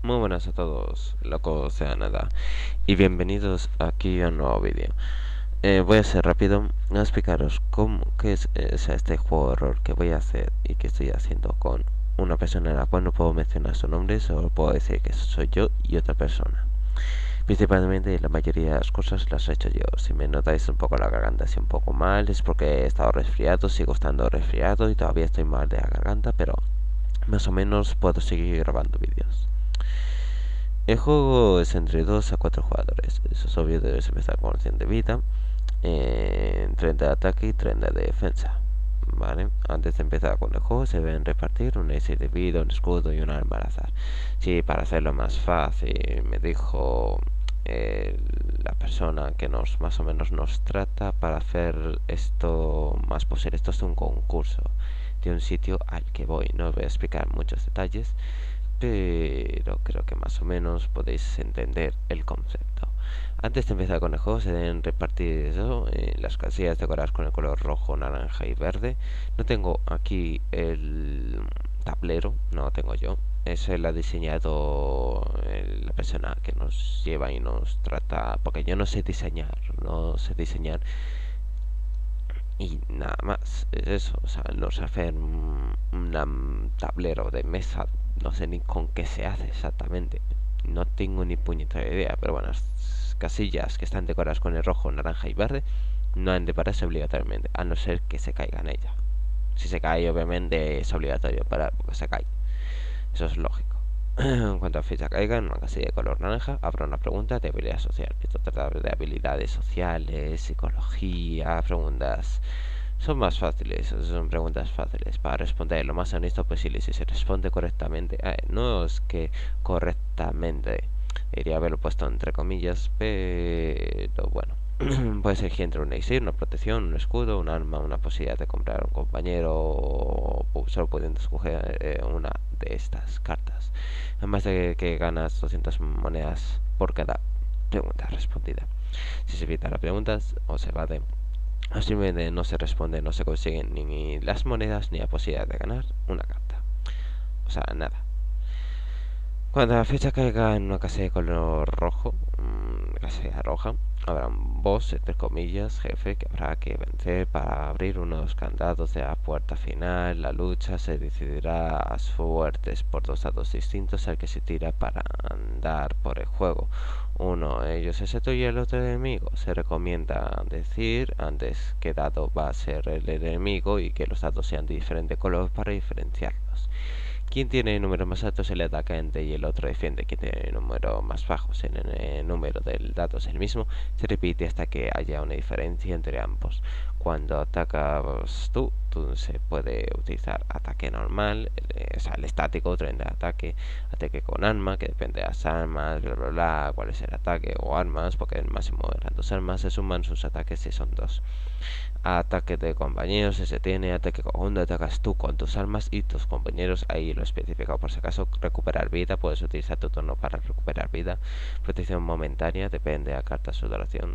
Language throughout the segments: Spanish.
Muy buenas a todos, loco sea nada, y bienvenidos aquí a un nuevo vídeo. Voy a ser rápido, voy a explicaros qué es este juego de horror que voy a hacer y que estoy haciendo con una persona en la cual no puedo mencionar su nombre, solo puedo decir que soy yo y otra persona. Principalmente la mayoría de las cosas las he hecho yo. Si me notáis un poco la garganta así un poco mal, es porque he estado resfriado, sigo estando resfriado y todavía estoy mal de la garganta, pero más o menos puedo seguir grabando vídeos. El juego es entre 2 a 4 jugadores. Eso es obvio, debes empezar con 100 de vida, 30 de ataque y 30 de defensa. ¿Vale? Antes de empezar con el juego se deben repartir un ace de vida, un escudo y un arma al azar. Sí, para hacerlo más fácil, me dijo la persona que nos más o menos nos trata para hacer esto más posible. Esto es un concurso de un sitio al que voy. No os voy a explicar muchos detalles, pero creo que más o menos podéis entender el concepto. Antes de empezar con el juego se deben repartir eso, las casillas decoradas con el color rojo, naranja y verde. No tengo aquí el tablero, no lo tengo yo. Ese lo ha diseñado la persona que nos lleva y nos trata, porque yo no sé diseñar, no sé diseñar y nada más, es eso, o sea, no sé hacer un tablero de mesa, no sé ni con qué se hace exactamente, no tengo ni puñetera idea, pero bueno, las casillas que están decoradas con el rojo, naranja y verde no han de pararse obligatoriamente, a no ser que se caiga en ella. Si se cae, obviamente es obligatorio parar porque se cae, eso es lógico. En cuanto a ficha caiga en una casilla de color naranja, habrá una pregunta de habilidad social. Esto trata de habilidades sociales, psicología, preguntas son más fáciles, son preguntas fáciles para responder lo más honesto posible. Si se responde correctamente, no es que correctamente, debería haberlo puesto entre comillas, pero bueno. Puedes elegir entre un elixir, una protección, un escudo, un arma, una posibilidad de comprar a un compañero, solo pudiendo escoger una de estas cartas. Además de que ganas 200 monedas por cada pregunta respondida. Si se evita las preguntas o se evade, o simplemente no se responde, no se consiguen ni las monedas ni la posibilidad de ganar una carta. O sea, nada. Cuando la fecha caiga en una casilla de color rojo, casilla roja, habrá un boss, entre comillas, jefe, que habrá que vencer para abrir unos candados de la puerta final. La lucha se decidirá a suertes por dos dados distintos al que se tira para andar por el juego. Uno de ellos es el tuyo y el otro el enemigo. Se recomienda decir antes qué dado va a ser el enemigo y que los dados sean de diferente color para diferenciarlos. Quien tiene números más altos el atacante y el otro defiende. Quien tiene números más bajos en el número del dato es el mismo. Se repite hasta que haya una diferencia entre ambos. Cuando atacas tú se puede utilizar ataque normal, o sea, el estático, tren de ataque con arma, que depende de las armas, bla bla bla, cuál es el ataque o armas, porque el máximo eran dos armas, se suman sus ataques si son dos. Ataque de compañeros, se tiene ataque conjunto, atacas tú con tus armas y tus compañeros, ahí lo he especificado por si acaso. Recuperar vida, puedes utilizar tu turno para recuperar vida. Protección momentánea, depende de la carta su duración.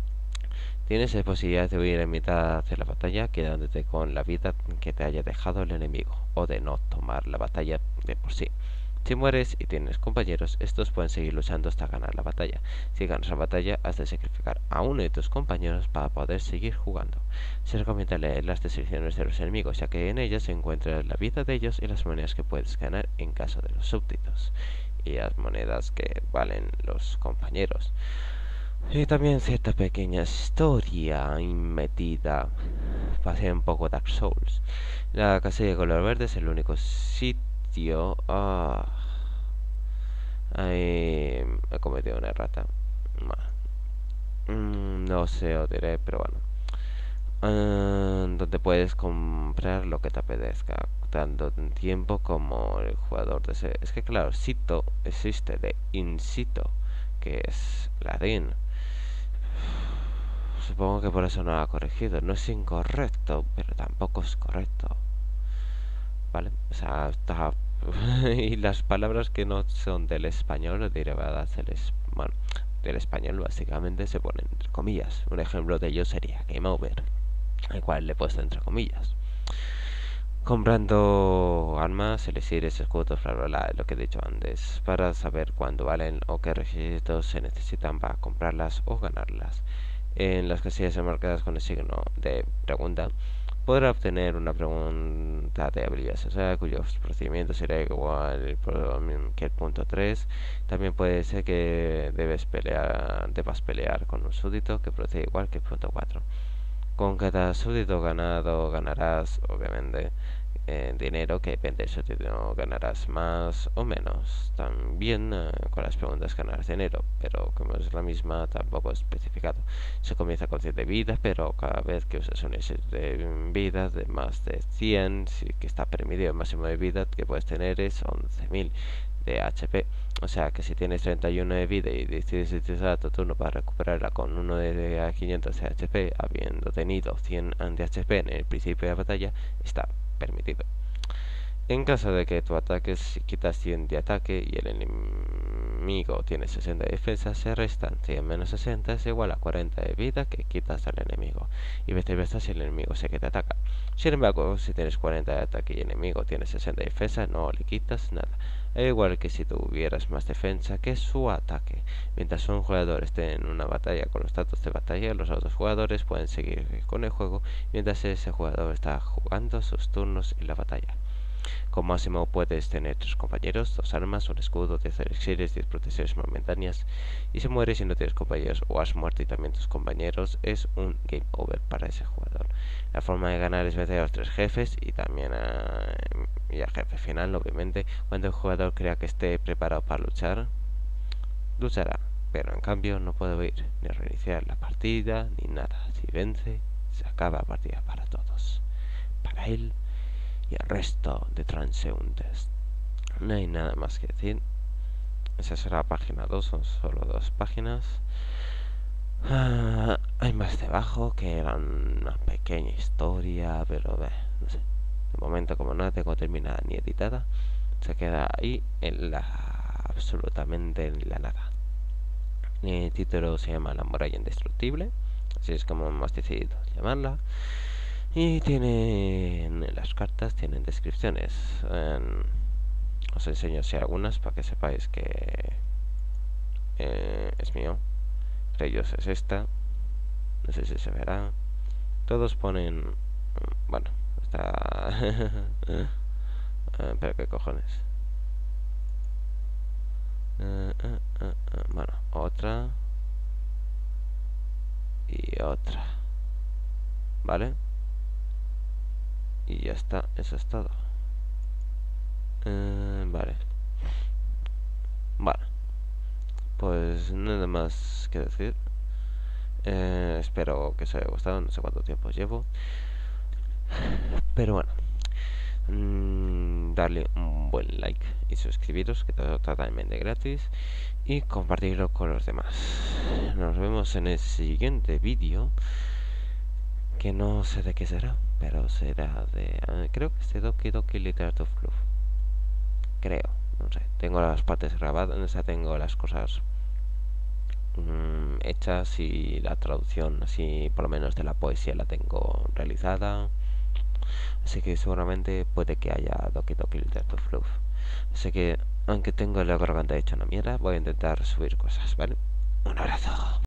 Tienes la posibilidad de huir en mitad de la batalla, quedándote con la vida que te haya dejado el enemigo, o de no tomar la batalla de por sí. Si mueres y tienes compañeros, estos pueden seguir luchando hasta ganar la batalla. Si ganas la batalla, has de sacrificar a uno de tus compañeros para poder seguir jugando. Se recomienda leer las descripciones de los enemigos, ya que en ellas se encuentra la vida de ellos y las monedas que puedes ganar en caso de los súbditos, y las monedas que valen los compañeros. Y también cierta pequeña historia metida para hacer un poco Dark Souls. La casilla de color verde es el único sitio. Ahí he cometido una errata. No sé, os diré, pero bueno. Donde puedes comprar lo que te apetezca, tanto en tiempo como el jugador desee. Es que claro, sito existe de in situ, que es latín. Supongo que por eso no lo ha corregido. No es incorrecto, pero tampoco es correcto. ¿Vale? O sea, está... y las palabras que no son del español o derivadas bueno, del español básicamente se ponen entre comillas. Un ejemplo de ello sería game over, el cual le he puesto entre comillas. comprando armas, elixires, escudos, bla bla bla, lo que he dicho antes, para saber cuándo valen o qué requisitos se necesitan para comprarlas o ganarlas. En las casillas enmarcadas con el signo de pregunta podrá obtener una pregunta de habilidades, o sea, cuyos procedimientos será igual que el punto 3. También puede ser que debas pelear con un súbdito que procede igual que el punto 4. Con cada súbdito ganado ganarás, obviamente, dinero, que depende del súbdito ganarás más o menos. También con las preguntas ganarás dinero, pero como es la misma, tampoco es especificado. Se comienza con 100 de vida, pero cada vez que usas un exit de vida de más de 100, sí que está permitido. El máximo de vida que puedes tener es 11.000 de HP. O sea que si tienes 31 de vida y decides utilizar tu turno para recuperarla con uno de 500 de HP, habiendo tenido 100 de HP en el principio de la batalla, está permitido. En caso de que tu ataque, si quitas 100 de ataque y el enemigo tiene 60 de defensa, se restan 100 menos 60 es igual a 40 de vida que quitas al enemigo, y viceversa si el enemigo sé que te ataca. Sin embargo, si tienes 40 de ataque y el enemigo tiene 60 de defensa, no le quitas nada, igual que si tuvieras más defensa que su ataque. Mientras un jugador esté en una batalla con los datos de batalla, los otros jugadores pueden seguir con el juego mientras ese jugador está jugando sus turnos en la batalla. Como máximo puedes tener 3 compañeros, 2 armas, un escudo, 10 elixires, 10 protecciones momentáneas. Y si mueres y no tienes compañeros o has muerto y también tus compañeros, es un game over para ese jugador. La forma de ganar es vencer a los 3 jefes y también y al jefe final, obviamente. Cuando el jugador crea que esté preparado para luchar, luchará. Pero en cambio no puede ir ni reiniciar la partida ni nada. Si vence, se acaba la partida para todos. Para él y el resto de transeúntes. No hay nada más que decir. Esa será la página 2, son solo 2 páginas. Hay más debajo que eran una pequeña historia, pero no sé. De momento, como no la tengo terminada ni editada, se queda ahí en la absolutamente en la nada. El título se llama La muralla indestructible, así es como hemos decidido llamarla. Y tienen las cartas, tienen descripciones. Os enseño así algunas para que sepáis que es mío. Entre ellos es esta. No sé si se verá. Todos ponen. Bueno, está. Pero qué cojones. Bueno, otra. Y otra. ¿Vale? Y ya está, eso es todo. Vale. Bueno, pues nada más que decir. Espero que os haya gustado, no sé cuánto tiempo llevo. Pero bueno, darle un buen like y suscribiros, que todo totalmente gratis. Y compartirlo con los demás. Nos vemos en el siguiente vídeo, que no sé de qué será, pero será de... creo que es de Doki Doki Literature Club. Creo, no sé. Tengo las partes grabadas, o sea, tengo las cosas hechas y la traducción, así por lo menos de la poesía, la tengo realizada. Así que seguramente puede que haya Doki Doki Literature Club. Así que, aunque tengo la garganta hecha una mierda, voy a intentar subir cosas, ¿vale? Un abrazo.